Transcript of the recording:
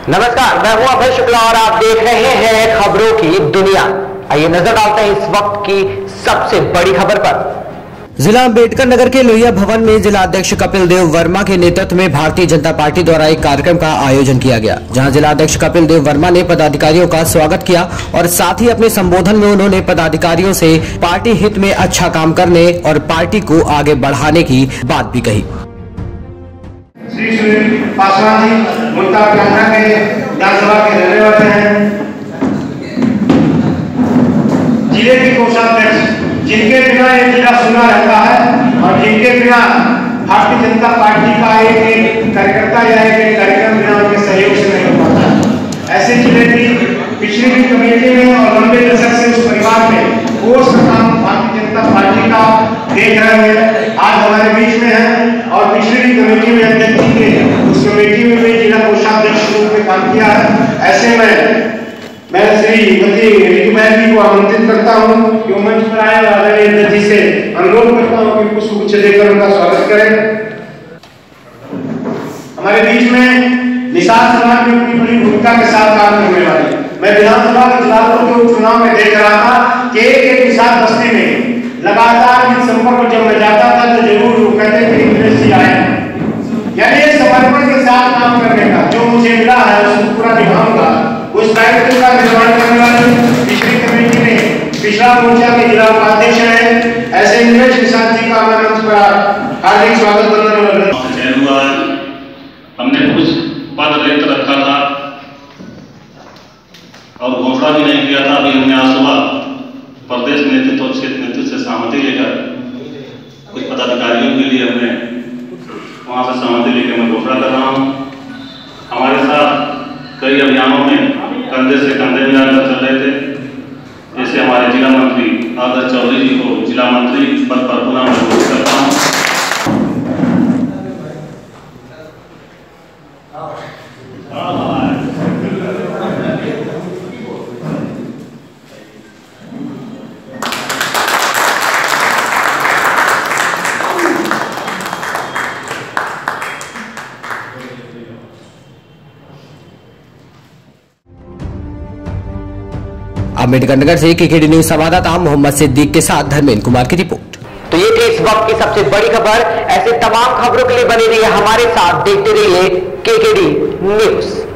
नमस्कार, मैं हूं अभय शुक्ला और आप देख रहे हैं खबरों की दुनिया। आइए नजर डालते हैं इस वक्त की सबसे बड़ी खबर पर। जिला अम्बेडकर नगर के लोहिया भवन में जिला अध्यक्ष कपिल देव वर्मा के नेतृत्व में भारतीय जनता पार्टी द्वारा एक कार्यक्रम का आयोजन किया गया, जहां जिला अध्यक्ष कपिल देव वर्मा ने पदाधिकारियों का स्वागत किया और साथ ही अपने संबोधन में उन्होंने पदाधिकारियों से पार्टी हित में अच्छा काम करने और पार्टी को आगे बढ़ाने की बात भी कही। श्री सुनील पासवान जी मुल्तान कांगड़ा के विधानसभा के रहने वाले हैं। जिले के कोषाध्यक्ष जिनके बिना ये जिला सुना रहता है और जिनके बिना भारतीय जनता पार्टी का एक कार्यकर्ता या एक कार्यक्रम बिना उनके सहयोग से नहीं हो पाता। ऐसे जिले की पिछड़ी हुई कमेटी में और लंबे दशक से उस परिवार में कोर्स का काम भारतीय जनता पार्टी का देख रहे हैं, आज हमारे बीच में है और पिछड़ी हुई कमेटी में अध्यक्ष थे, उस कमेटी में भी जिला कोषाध्यक्ष के रूप में काम किया है। ऐसे में मैं श्रीमती रितु बहन जी को आमंत्रित करता हूं कि वो मंच पर आए और आदरणीय अध्यक्ष जी से अनुरोध करता हूं कि पुष्पगुच्छ देकर उनका स्वागत करें। हमारे बीच में निषाद समाज में अपनी बड़ी भूमिका के साथ काम करने वाले, मैं विधानसभा के चुनाव में देख रहा था कि एक निषाद बस्ती में लगातार इन संपर्क जब मैं जाता था तो जरूर वो कहते थे इंद्रेश जी आए, यानी ये समर्पण के साथ काम करने का जो मुझे मिला है उसको पूरा निभाऊंगा। उस कार्यक्रम का निर्माण करने वाले पिछड़ी कमेटी में पिछड़ा मोर्चा के जिला उपाध्यक्ष हैं, ऐसे इंद्रेश निषाद जी का मंच पर हार्दिक स्वागत करते हुए हमने कुछ पद रेत रखा था और घोषणा भी नहीं किया था। अभी हमने आज सुबह प्रदेश नेतृत्व और क्षेत्र नेतृत्व से सहमति लेकर कुछ पदाधिकारियों के लिए हमने वहां से सहमति लेकर मैं घोषणा कर रहा हूँ। हमारे साथ कई अभियानों में कंधे से कंधे मिलाकर चल रहे थे, जैसे हमारे जिला मंत्री आदर्श चौधरी जी को जिला मंत्री पद पर पुनः अनुरोध करता हूँ। अम्बेडकर नगर से केकेडी न्यूज संवाददाता मोहम्मद सिद्दीक के साथ धर्मेंद्र कुमार की रिपोर्ट। तो ये थी इस वक्त की सबसे बड़ी खबर। ऐसे तमाम खबरों के लिए बने रहिए हमारे साथ, देखते रहिए केकेडी न्यूज।